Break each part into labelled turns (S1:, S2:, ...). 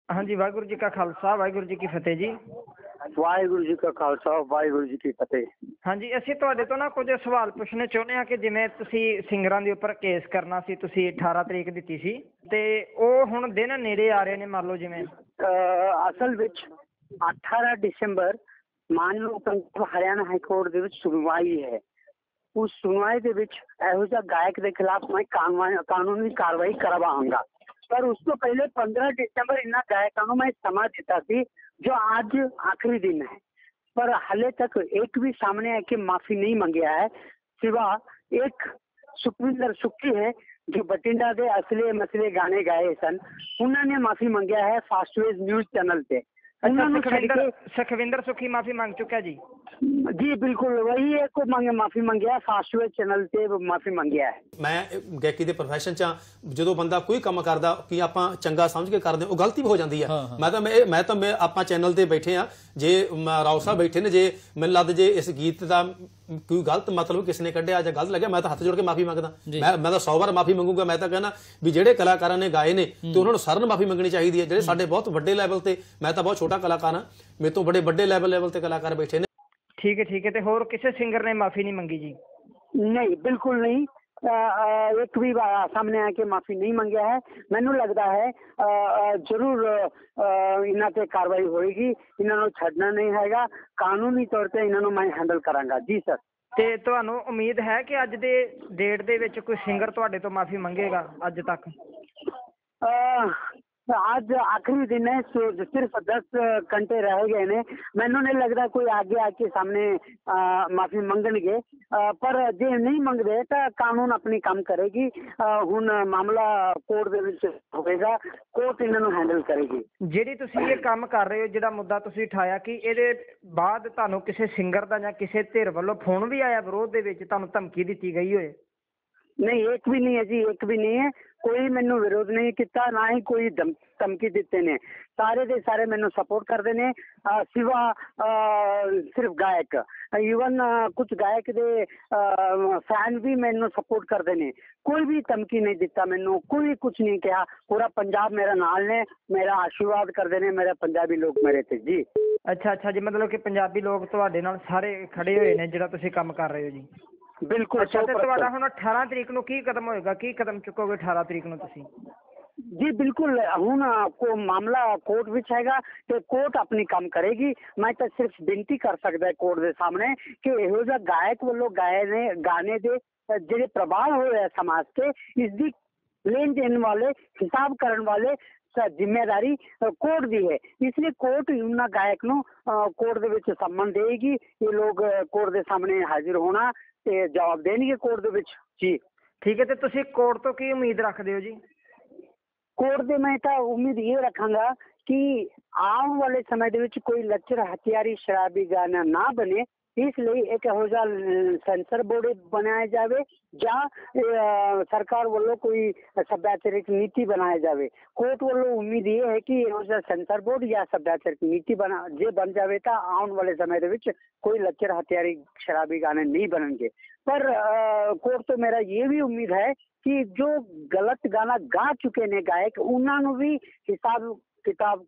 S1: ਹਾਂਜੀ, ਵਾਹਿਗੁਰੂ ਜੀ ਕਾ ਖਾਲਸਾ, ਵਾਹਿਗੁਰੂ ਜੀ ਕੀ ਫਤਿਹ ਜੀ।
S2: ਵਾਹਿਗੁਰੂ ਜੀ ਕਾ ਖਾਲਸਾ, ਵਾਹਿਗੁਰੂ ਜੀ ਕੀ ਫਤਿਹ।
S1: ਹਾਂਜੀ, ਅਸੀਂ ਤੁਹਾਡੇ ਤੋਂ ਨਾ ਕੁਝ ਸਵਾਲ ਪੁੱਛਣੇ ਚਾਹੁੰਦੇ ਹਾਂ ਕਿ ਜਿਵੇਂ ਤੁਸੀਂ ਸਿੰਗਰਾਂ ਦੇ ਉੱਪਰ ਕੇਸ ਕਰਨਾ ਸੀ, ਤੁਸੀਂ 18 ਤਰੀਕ ਦਿੱਤੀ ਸੀ ਤੇ ਉਹ ਹੁਣ ਦਿਨ ਨੇੜੇ ਆ ਰਹੇ ਨੇ, ਮੰਨ ਲਓ ਜਿਵੇਂ
S2: ਅਸਲ ਵਿੱਚ 18 ਦਸੰਬਰ ਮਾਨਯੋਗ ਪੰਜਾਬ ਹਰਿਆਣਾ ਹਾਈ ਕੋਰਟ ਦੇ ਵਿੱਚ ਸੁਣਵਾਈ ਹੈ। ਉਸ ਸੁਣਵਾਈ ਦੇ ਵਿੱਚ ਇਹੋ ਜਿਹਾ ਗਾਇਕ ਦੇ ਖਿਲਾਫ ਮੈਂ ਕਾਨੂੰਨੀ ਕਾਰਵਾਈ ਕਰਵਾਉਂਗਾ। ਪਰ ਉਸ ਤੋਂ ਪਹਿਲੇ 15 ਦਸੰਬਰ ਇਹਨਾਂ ਗਾਇਕਾਂ ਨੂੰ ਮੈਂ ਸਮਾਂ ਦਿੱਤਾ ਸੀ, ਜੋ ਅੱਜ आखिरी दिन है, पर हाले तक एक भी सामने आके माफी नहीं मंगया है, सिवा एक सुखविंदर सुक्खी है जो बठिंडा के असले मसले गाने गाए सन। उन्होंने माफी मंगया है फास्टवेज न्यूज चैनल पे।
S1: सुखविंदर सुक्खी माफी मांग चुका जी?
S2: जी बिल्कुल, वही है को माफी मंगया है, फास्टवेज चैनल ਤੇ ਮਾਫੀ ਮੰਗਿਆ ਹੈ।
S3: ਮੈਂ ਗਾਇਕੀ ਦੇ ਪ੍ਰੋਫੈਸ਼ਨ 'ਚ ਜਦੋਂ ਬੰਦਾ ਕੋਈ ਕੰਮ ਕਰਦਾ ਕਿ ਆਪਾਂ ਚੰਗਾ ਸਮਝ ਕੇ ਕਰਦੇ ਉਹ ਗਲਤੀ ਵੀ ਹੋ ਜਾਂਦੀ ਹੈ। ਮੈਂ ਤਾਂ ਆਪਾਂ ਚੈਨਲ ਤੇ ਬੈਠੇ ਆ, ਜੇ ਰਾਓ ਸਾਹਿਬ ਬੈਠੇ ਨੇ, ਜੇ ਮੈਨੂੰ ਲੱਗਦਾ ਜੇ ਇਸ ਗੀਤ ਦਾ ਕੋਈ ਗਲਤ ਮਤਲਬ ਕਿਸੇ ਨੇ ਕੱਢਿਆ ਜਾਂ ਗਲਤ ਲੱਗਿਆ, ਮੈਂ ਤਾਂ ਹੱਥ ਜੋੜ ਕੇ ਮਾਫੀ ਮੰਗਦਾ। ਮੈਂ ਤਾਂ 100 ਵਾਰ ਮਾਫੀ ਮੰਗੂਗਾ। ਮੈਂ ਤਾਂ ਕਹਿੰਦਾ ਵੀ ਜਿਹੜੇ ਕਲਾਕਾਰਾਂ ਨੇ ਗਾਏ ਨੇ ਤੇ ਉਹਨਾਂ ਨੂੰ ਸਾਰਿਆਂ ਨੂੰ ਮਾਫੀ ਮੰਗਣੀ ਚਾਹੀਦੀ ਹੈ। ਜਿਹੜੇ ਸਾਡੇ ਬਹੁਤ ਵੱਡੇ ਲੈਵਲ ਤੇ, ਮੈਂ ਤਾਂ ਬਹੁਤ ਛੋਟਾ ਕਲਾਕਾਰ ਹਾਂ, ਮੇਰੇ ਤੋਂ ਬੜੇ ਵੱਡੇ ਲੈਵਲ ਤੇ ਕਲਾਕਾਰ ਬੈਠੇ ਨੇ।
S1: ਠੀਕ ਹੈ। ਤੇ ਹੋਰ ਕਿਸੇ ਸਿੰਗਰ ਨੇ ਮਾਫੀ ਨਹੀਂ ਮੰਗੀ ਜੀ?
S2: नहीं, बिल्कुल नहीं। एक भी सामने आके माफी नहीं मंगया है। मैनू लगता है जरूर इन्हां ते कार्रवाई होएगी, इन्हां नूं छड्डना नहीं हैगा, कानूनी तौर पे इन्हां नूं मैं हैंडल करांगा। जी सर।
S1: ਤੇ ਤੁਹਾਨੂੰ ਉਮੀਦ ਹੈ ਕਿ ਅੱਜ ਦੇ ਡੇਟ ਦੇ ਵਿੱਚ ਕੋਈ ਸਿੰਗਰ ਤੁਹਾਡੇ ਤੋਂ ਮਾਫੀ ਮੰਗੇਗਾ ਅੱਜ ਤੱਕ? आज आखिरी दिन है, सिर्फ 10 घंटे रह गए ने। मैनू नहीं लगता कोई आगे आके सामने माफी मंगणगे, पर जे नहीं मंगदे तो कानून अपनी काम करेगी। हुण मामला कोर्ट दे विच होवेगा, कोर्ट इन्हां नूं हैंडल करेगी। ਜਿਹੜੀ ਤੁਸੀਂ ਇਹ ਕੰਮ ਕਰ ਰਹੇ ਹੋ, ਜਿਹੜਾ ਮੁੱਦਾ ਤੁਸੀਂ ਉਠਾਇਆ, ਕਿ ਇਹਦੇ ਬਾਅਦ ਤੁਹਾਨੂੰ ਕਿਸੇ ਸਿੰਗਰ ਦਾ ਜਾਂ ਕਿਸੇ ਧਿਰ ਵੱਲੋਂ ਫੋਨ ਵੀ ਆਇਆ ਵਿਰੋਧ ਦੇ ਵਿੱਚ, ਤੁਹਾਨੂੰ ਧਮਕੀ ਦਿੱਤੀ ਗਈ ਹੋਏ?
S2: नहीं, एक भी नहीं है जी, एक भी नहीं है। कोई मैनू विरोध नहीं किया, ना ही कोई धमकी दिते ने। सारे दे सारे मैनू सपोर्ट करते ने, सिवा सिर्फ गायक। ईवन कुछ गायक दे फैन भी मैनू सपोर्ट करते ने। कोई भी धमकी नहीं दिता मैनू, कोई कुछ नहीं कहा। पूरा पंजाब मेरा नाल ने, मेरा आशीर्वाद करते ने, मेरे पंजाबी लोग मेरे ते जी।
S1: अच्छा जी, मतलब कि पंजाबी लोग तुहाडे नाल सारे खड़े हुए ने जिहड़ा तुसीं काम कर रहे हो जी?
S2: बिल्कुल।
S1: अच्छा, ਤੇ ਤੁਹਾਡਾ ਹੁਣ 18 ਤਰੀਕ ਨੂੰ ਕੀ ਕਦਮ ਹੋਏਗਾ, ਕੀ ਕਦਮ ਚੁੱਕੋਗੇ 18 ਤਰੀਕ ਨੂੰ ਤੁਸੀਂ?
S2: जी बिल्कुल, हुण को मामला कोर्ट विच हैगा ते कोर्ट अपनी काम करेगी। मैं तो सिर्फ बेनती कर सकदा कोर्ट दे सामने कि इहो जिहा गायक वल्लों गाए ने गाने दे जिहड़े प्रभाव होए समाज ते, इसदी लेन देन वाले, हिसाब करन वाले जिम्मेदारी कोर्ट दी है। इसलिए कोर्ट उन्हां गायक नूं कोर्ट दे विच सम्मन देगी। ये लोग कोर्ट दे सामने हाजिर होना ते जवाब देणगे कोर्ट दे विच जी।
S1: ठीक है, तो तुसीं कोर्ट तो की उम्मीद रखदे हो जी?
S2: कोर्ट दे मैं तो उम्मीद ये रखांगा कि आने वाले समय दे विच कोई लच्चर हथियारी शराबी गाना ना बने, इसलिए एक इहो जिहा सेंसर बोर्ड बनाया जाए या सरकार वालों कोई सभ्याचारिक नीति बनाया जाए। कोर्ट वालों उम्मीद ये है कि इहो जिहा सेंसर बोर्ड या सभ्याचारिक नीति बन जाए तो आने वाले समय दे विच कोई लच्चर हथियारी शराबी गाने नहीं बनेंगे। पर कोर्ट तो मेरा ये भी उम्मीद है कि जो गलत गाना गा चुके ने गायक, उन्होंने भी हिसाब किताब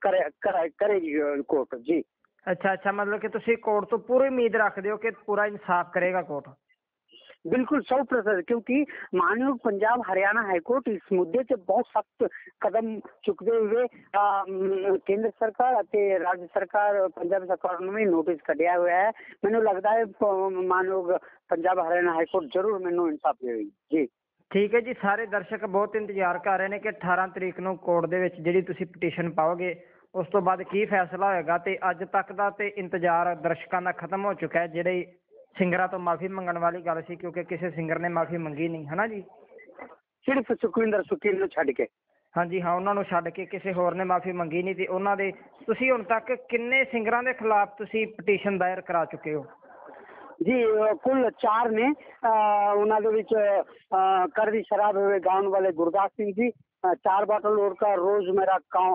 S2: करेगी कोर्ट जी।
S1: अच्छा, मतलब कि तुसीं कोर्ट तो पूरी उम्मीद रखते हो कि पूरा इंसाफ करेगा कोर्ट?
S2: बिल्कुल 100%, क्योंकि मानयोग पंजाब हरियाणा हाईकोर्ट इस मुद्दे से बहुत सख्त कदम चुकते हुए केंद्र सरकार ਅਤੇ राज्य सरकार, पंजाब सरकार ने भी नोटिस कढ़िया हुआ है। मैनू लगता है मानयोग पंजाब हरियाणा हाईकोर्ट जरूर मैनू इंसाफ देगी जी।
S1: ठीक है जी, सारे दर्शक बहुत इंतजार कर रहे हैं कि 18 तरीक ਨੂੰ ਕੋਰਟ ਦੇ ਵਿੱਚ ਜਿਹੜੀ ਤੁਸੀਂ ਪਟੀਸ਼ਨ ਪਾਓਗੇ, ਉਸ ਤੋਂ ਬਾਅਦ ਕੀ ਫੈਸਲਾ ਹੋਏਗਾ। ਤੇ ਅੱਜ ਤੱਕ ਦਾ ਤੇ ਇੰਤਜ਼ਾਰ ਦਰਸ਼ਕਾਂ ਦਾ ਖਤਮ ਹੋ ਚੁੱਕਾ ਹੈ। ਜਿਹੜੇ ਸਿੰਗਰਾਂ ਤੋਂ ਮਾਫੀ ਮੰਗਣ ਵਾਲੀ ਗੱਲ ਸੀ, ਕਿਉਂਕਿ ਕਿਸੇ ਸਿੰਗਰ ਨੇ ਮਾਫੀ ਮੰਗੀ ਨਹੀਂ, ਹੈ ਨਾ ਜੀ?
S2: ਸਿਰਫ ਸੁਖਵਿੰਦਰ ਸੁੱਖੀ ਨੂੰ ਛੱਡ ਕੇ। ਹਾਂਜੀ
S1: ਹਾਂ, ਉਹਨਾਂ ਨੂੰ ਛੱਡ ਕੇ ਕਿਸੇ ਹੋਰ ਨੇ ਮਾਫੀ ਮੰਗੀ ਨਹੀਂ। ਤੇ ਉਹਨਾਂ ਦੇ ਤੁਸੀਂ ਹੁਣ ਤੱਕ ਕਿੰਨੇ ਸਿੰਗਰਾਂ ਦੇ ਖਿਲਾਫ ਤੁਸੀਂ ਪਟੀਸ਼ਨ ਦਾਇਰ ਕਰਾ ਚੁੱਕੇ ਹੋ?
S2: जी कुल 4 ने। उन्होंने विच करदी शराब हुए गाउन वाले गुरदास सिंह जी, 4 बाटल और का रोज मेरा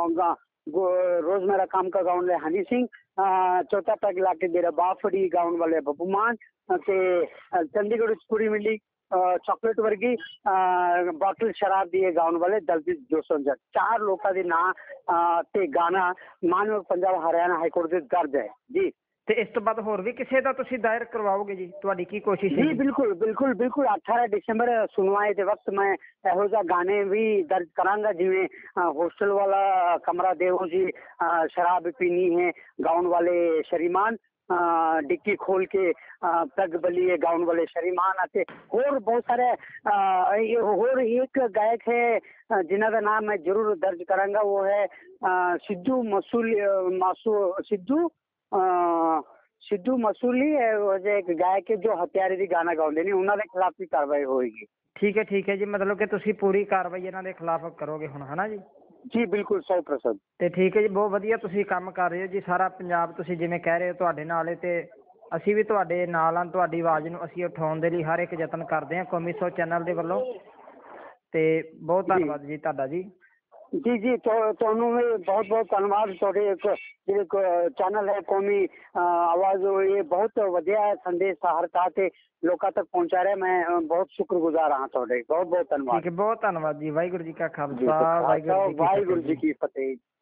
S2: काम का गाउन वाले हनी सिंह, चौथा पैग इलाके डेरा बाफड़ी गाउन वाले बब्बू मान, चंडीगढ़ कुड़ी मिली
S1: ਚਾਕਲੇਟ ਵਰਗੀ ਬੋਟਲ ਸ਼ਰਾਬ ਦੀ ਗਾਉਣ ਵਾਲੇ ਦਲਜੀਤ ਦੋਸਾਂਝ। 4 ਲੋਕਾਂ ਦੇ ਨਾਂ ਤੇ ਗਾਣਾ ਮਾਨਯੋਗ ਪੰਜਾਬ ਹਰਿਆਣਾ ਹਾਈ ਕੋਰਟ ਦੇ ਦਰਜ ਹੈ ਜੀ।
S2: ਤੇ ਇਸ ਤੋਂ ਬਾਅਦ ਹੋਰ ਵੀ ਕਿਸੇ ਦਾ ਤੁਸੀਂ ਦਾਇਰ ਕਰਵਾਓਗੇ ਜੀ? ਤੁਹਾਡੀ ਕੀ ਕੋਸ਼ਿਸ਼ ਹੈ
S1: ਜੀ? ਬਿਲਕੁਲ ਬਿਲਕੁਲ ਬਿਲकुल 18 ਦਸੰਬਰ ਸੁਣਵਾਈ ਦੇ ਵਕਤ ਮੈਂ ਇਹੋ ਜਿਹਾ ਗਾਣੇ ਵੀ ਦਰਜ ਕਰਾਂਗਾ, ਜਿਵੇਂ ਹੋਸਟਲ ਵਾਲਾ ਕਮਰਾ ਦੇਵੋ ਜੀ, ਸ਼ਰਾਬ ਪੀਣੀ ਹੈ ਗਾਉਣ ਵਾਲੇ ਸ਼ਰੀਮਾਨ, डिक्की खोल के पग बलिए गाउन वाले शरीमान आते और बहुत सारे और एक गायक है जिन्हों का नाम मैं जरूर दर्ज करांगा, वो है सिद्धू मसूली है, वो जो एक गायक है जो हथियारे दी गाना गाउंदे ने, उन्होंने खिलाफ भी कार्रवाई होगी।
S2: ठीक है जी, मतलब कि तुसी पूरी कार्रवाई इन्हां दे खिलाफ करोगे हुण, है ना जी?
S1: जी बिल्कुल 100%।
S2: ਤੇ ਠੀਕ ਹੈ ਜੀ, ਬਹੁਤ ਵਧੀਆ ਤੁਸੀਂ ਕੰਮ ਕਰ ਰਹੇ ਹੋ ਜੀ। ਸਾਰਾ ਪੰਜਾਬ ਤੁਸੀਂ ਜਿਵੇਂ ਕਹਿ ਰਹੇ ਹੋ ਤੁਹਾਡੇ ਨਾਲ ਹੈ, ਤੇ ਅਸੀਂ ਵੀ ਤੁਹਾਡੇ ਨਾਲ ਹਾਂ। ਤੁਹਾਡੀ ਆਵਾਜ਼ ਨੂੰ ਅਸੀਂ ਉਠਾਉਣ ਦੇ ਲਈ ਹਰ ਇੱਕ ਯਤਨ ਕਰਦੇ ਹਾਂ ਕੌਮੀ 100 ਚੈਨਲ ਦੇ ਵੱਲੋਂ। ਤੇ ਬਹੁਤ ਧੰਨਵਾਦ ਜੀ ਤੁਹਾਡਾ ਜੀ।
S1: ਜੀ ਜੀ ਤੁਹਾਨੂੰ ਵੀ ਬਹੁਤ ਬਹੁਤ ਧੰਨਵਾਦ। ਤੁਹਾਡੇ ਇੱਕ ਜਿਹੜੇ ਚੈਨਲ ਹੈ ਕੌਮੀ ਆਵਾਜ਼, ਇਹ ਬਹੁਤ ਵਧੀਆ ਸੰਦੇਸ਼ ਹਰ ਥਾਂ ਤੇ ਲੋਕਾਂ ਤੱਕ ਪਹੁੰਚਾ ਰਿਹਾ। ਮੈਂ ਬਹੁਤ ਸ਼ੁਕਰਗੁਜ਼ਾਰ ਹਾਂ ਤੁਹਾਡੇ। ਬਹੁਤ ਬਹੁਤ ਧੰਨਵਾਦ।
S2: ਠੀਕ ਹੈ, ਬਹੁਤ ਧੰਨਵਾਦ ਜੀ। ਵਾਹਿਗੁਰੂ ਜੀ ਕਾ ਖਾਲਸਾ, ਵਾਹਿਗੁਰੂ ਜੀ ਕੀ ਫਤਿਹ।